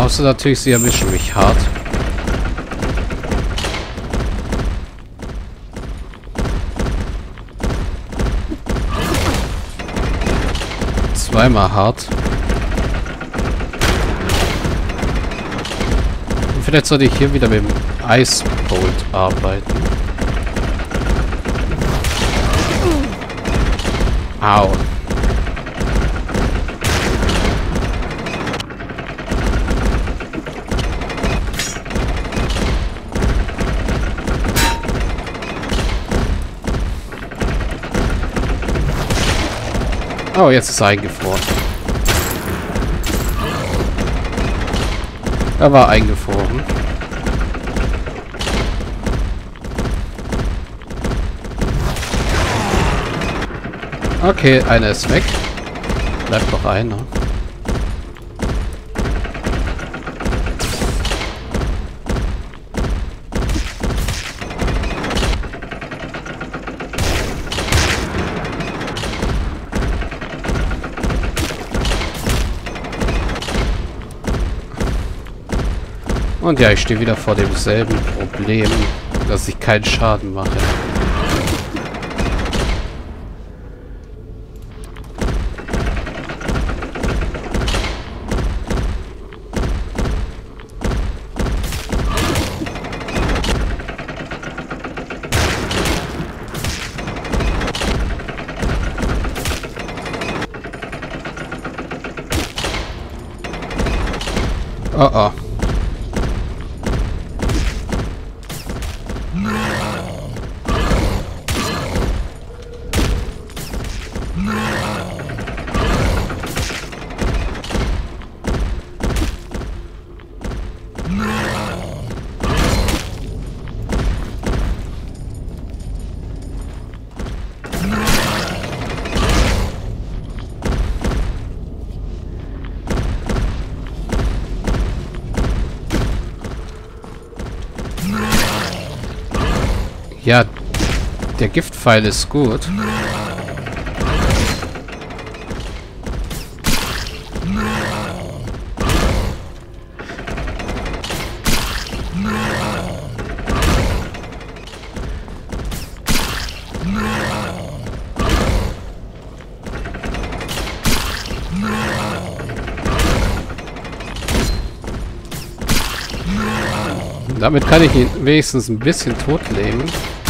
Außer natürlich, sie erwischen mich hart. Zweimal hart. Und vielleicht sollte ich hier wieder mit dem Ice Bolt arbeiten. Au. Oh, jetzt ist er eingefroren. Er war eingefroren. Okay, einer ist weg. Bleibt noch einer. Und ja, ich stehe wieder vor demselben Problem, dass ich keinen Schaden mache. Oh oh. Ja, der Giftpfeil ist gut. Damit kann ich ihn wenigstens ein bisschen totlegen.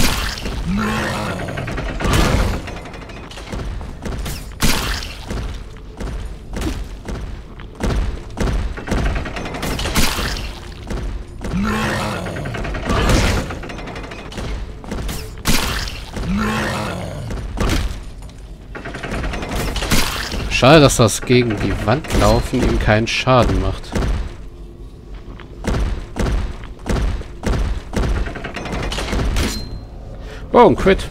Schade, dass das gegen die Wand laufen ihm keinen Schaden macht. Oh, ein Crit.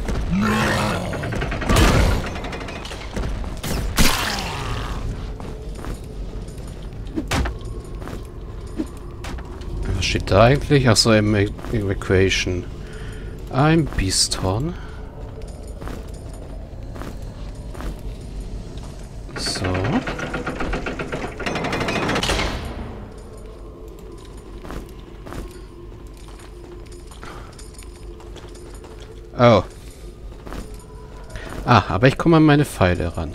Was steht da eigentlich? Achso, Evacuation. Ein Beasthorn. So. Oh. Ah, aber ich komme an meine Pfeile ran.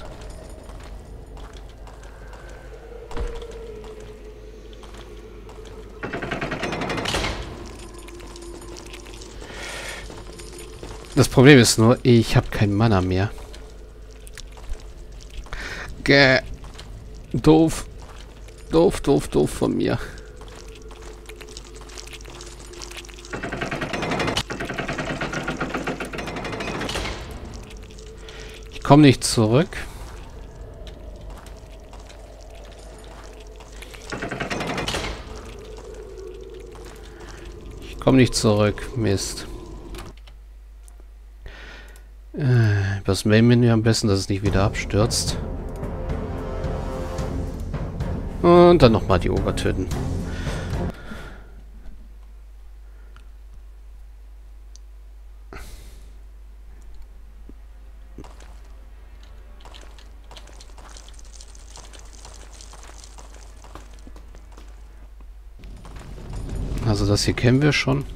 Das Problem ist nur, ich habe kein Mana mehr. Doof. Doof von mir. Ich komme nicht zurück. Ich komme nicht zurück. Mist. Das Main-Menü am besten, dass es nicht wieder abstürzt. Und dann nochmal die Oger töten. Also das hier kennen wir schon.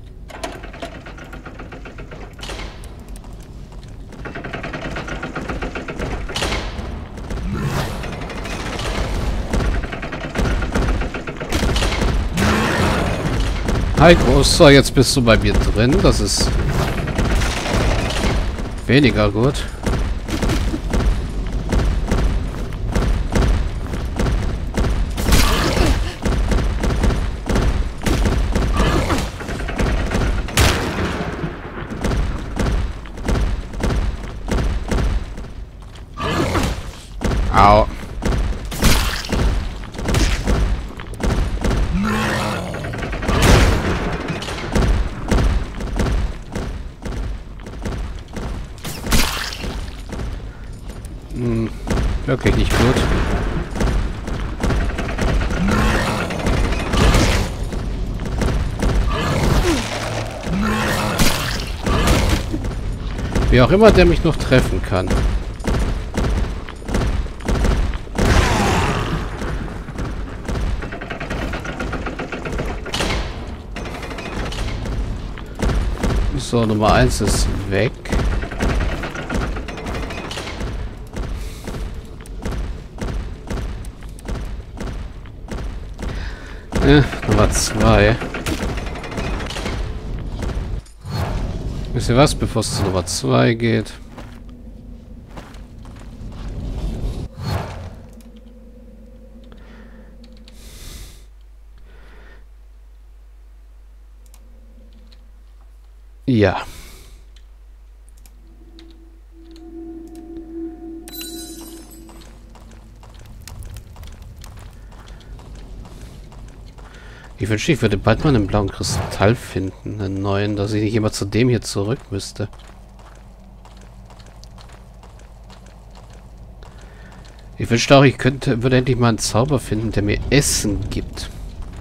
Hi Großer, jetzt bist du bei mir drin. Das ist weniger gut. Au. Wirklich nicht gut. Wie auch immer der mich noch treffen kann. So, Nummer 1 ist weg. Nummer 2. Wisst ihr was, bevor es zu Nummer 2 geht? Ja. Ich wünschte, ich würde bald mal einen blauen Kristall finden, einen neuen, dass ich nicht immer zu dem hier zurück müsste. Ich wünschte auch, ich würde endlich mal einen Zauber finden, der mir Essen gibt.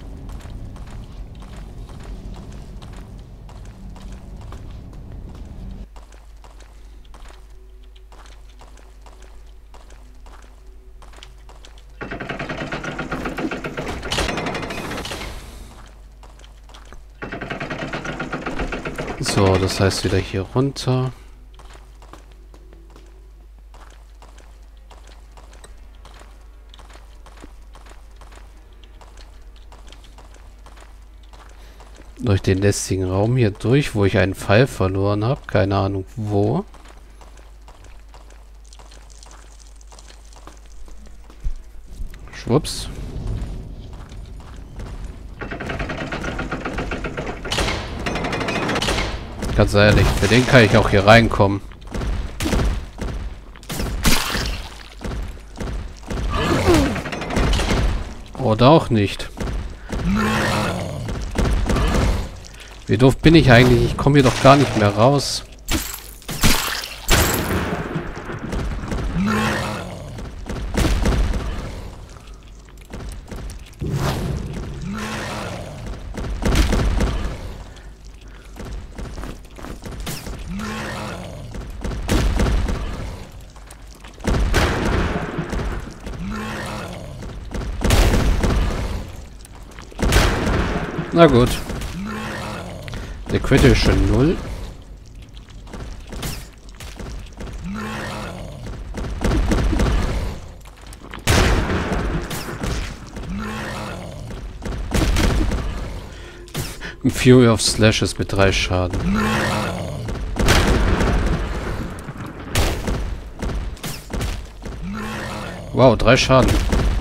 So, das heißt wieder hier runter. Durch den lästigen Raum hier durch, wo ich einen Pfeil verloren habe. Keine Ahnung wo. Schwupps. Ganz ehrlich, für den kann ich auch hier reinkommen. Oder auch nicht. Wie doof bin ich eigentlich? Ich komme hier doch gar nicht mehr raus. Na gut. Der kritische 0. Fury of Slashes mit 3 Schaden. Wow, 3 Schaden.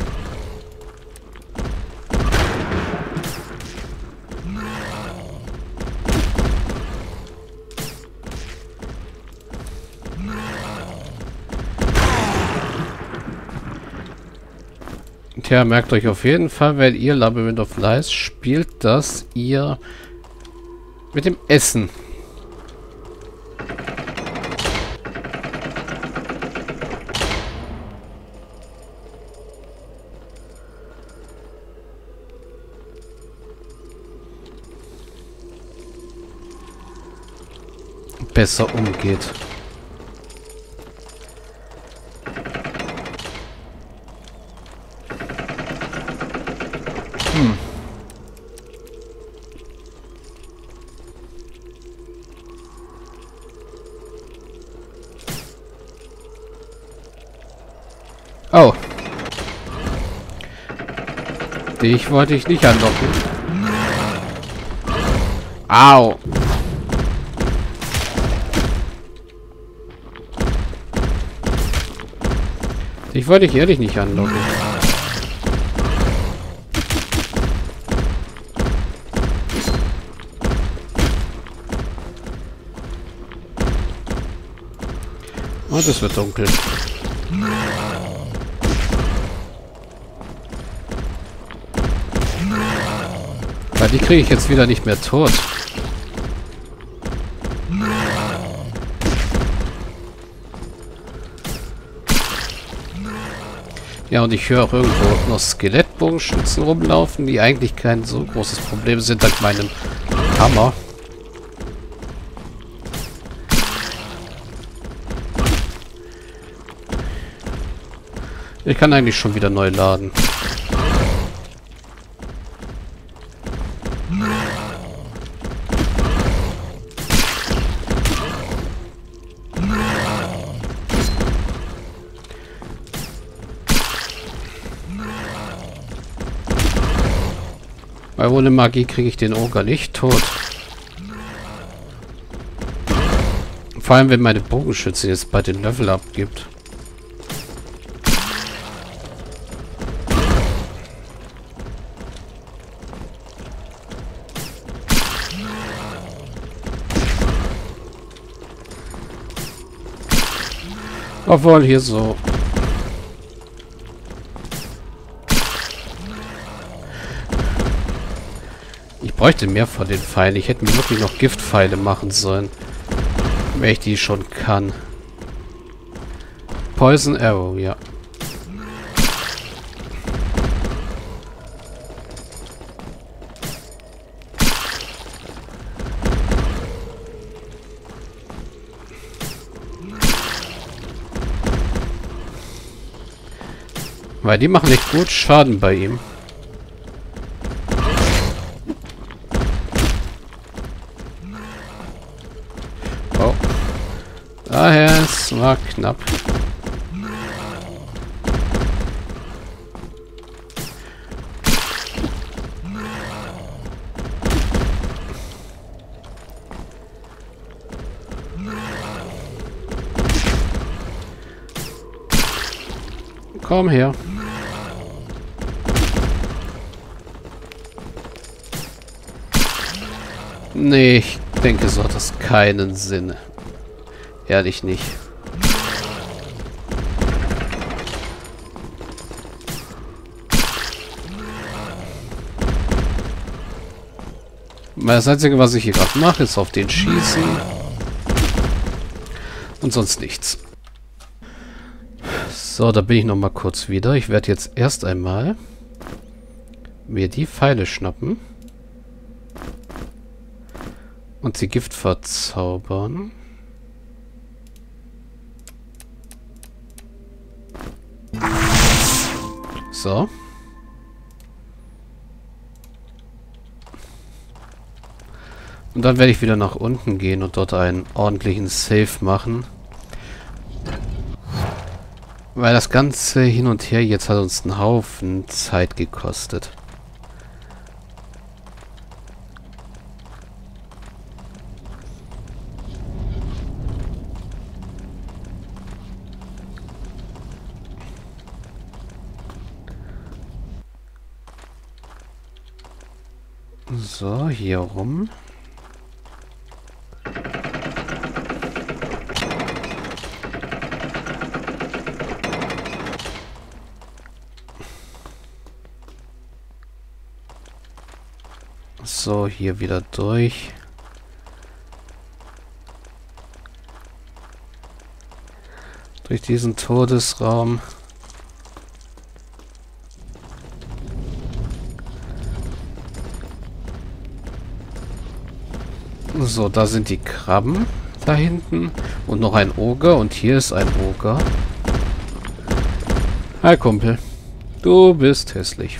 Tja, merkt euch auf jeden Fall, wenn ihr Labyrinth of Lies spielt, dass ihr mit dem Essen besser umgeht. Dich wollte ich nicht anlocken. Au! Dich wollte ich ehrlich nicht anlocken. Oh, das wird dunkel. Weil die kriege ich jetzt wieder nicht mehr tot. Ja, und ich höre auch irgendwo noch Skelettbogenschützen rumlaufen, die eigentlich kein so großes Problem sind, dank meinem Hammer. Ich kann eigentlich schon wieder neu laden. Weil ohne Magie kriege ich den Ogre nicht tot. Vor allem, wenn meine Bogenschütze jetzt bei den Level abgibt. Obwohl hier so... Ich bräuchte mehr von den Pfeilen. Ich hätte mir wirklich noch Giftpfeile machen sollen. Wenn ich die schon kann. Poison Arrow, ja. Weil die machen echt gut Schaden bei ihm. Oh. Daher, es war knapp. Komm her. Nee, ich denke, so hat das keinen Sinn. Ehrlich nicht. Das Einzige, was ich hier gerade mache, ist auf den schießen. Und sonst nichts. So, da bin ich noch mal kurz wieder. Ich werde jetzt erst einmal mir die Pfeile schnappen. Und sie Gift verzaubern. So. Und dann werde ich wieder nach unten gehen und dort einen ordentlichen Save machen. Weil das ganze Hin und Her jetzt hat uns einen Haufen Zeit gekostet. So, hier rum. So, hier wieder durch. Durch diesen Todesraum. So, da sind die Krabben da hinten. Und noch ein Oger. Und hier ist ein Oger. Hi, Kumpel. Du bist hässlich.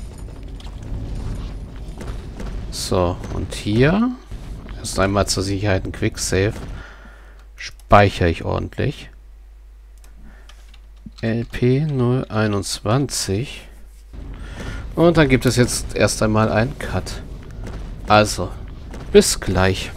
So, und hier erst einmal zur Sicherheit ein Quicksave. Speichere ich ordentlich. LP 021. Und dann gibt es jetzt erst einmal einen Cut. Also, bis gleich.